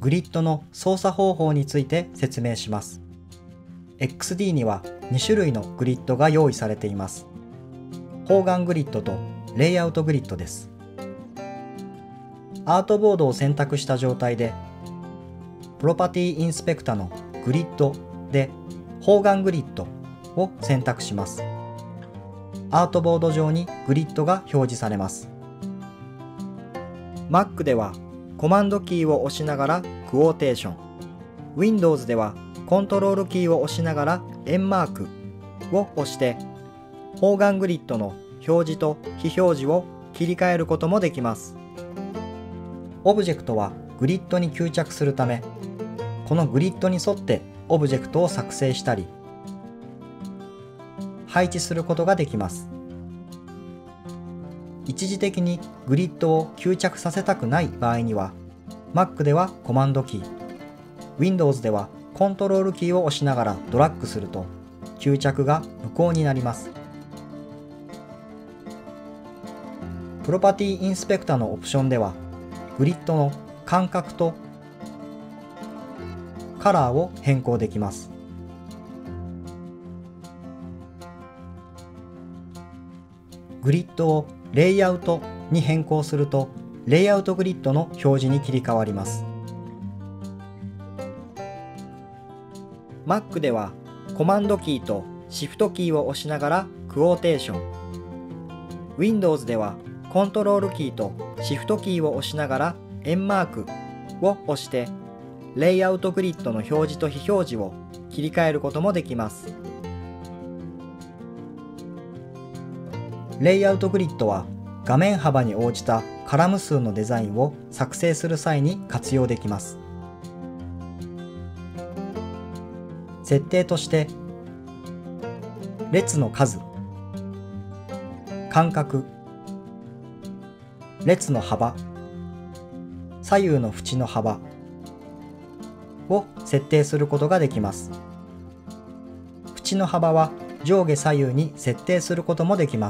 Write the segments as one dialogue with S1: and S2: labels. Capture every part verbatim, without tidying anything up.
S1: グリッドの操作方法について説明します。エックスディー にはに種類のグリッドが用意されています。方眼グリッドとレイアウトグリッドです。アートボードを選択した状態で、プロパティインスペクタのグリッドで方眼グリッドを選択します。アートボード上にグリッドが表示されます。Mac ではコマンドキーを押しながらクォーテーション、Windows ではコントロールキーを押しながら円マークを押して方眼グリッドの表示と非表示を切り替えることもできます。オブジェクトはグリッドに吸着するため、このグリッドに沿ってオブジェクトを作成したり配置することができます。一時的にグリッドを吸着させたくない場合には、Mac ではコマンドキー、Windows ではコントロールキーを押しながらドラッグすると吸着が無効になります。プロパティインスペクタのオプションでは、グリッドの間隔とカラーを変更できます。グリッドをレイアウトに変更すると、レイアウトグリッドの表示に切り替わります。Mac ではコマンドキーとシフトキーを押しながらクォーテーション、Windows ではコントロールキーとシフトキーを押しながら円マークを押してレイアウトグリッドの表示と非表示を切り替えることもできます。レイアウトグリッドは画面幅に応じたカラム数のデザインを作成する際に活用できます。設定として列の数、間隔、列の幅、左右の縁の幅を設定することができます。縁の幅は上下左右に設定することもできます。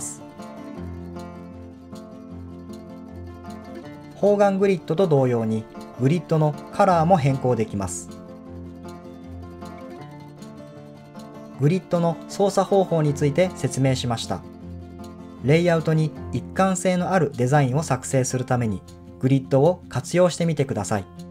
S1: 方眼グリッドと同様にグリッドのカラーも変更できます。グリッドの操作方法について説明しました。レイアウトに一貫性のあるデザインを作成するためにグリッドを活用してみてください。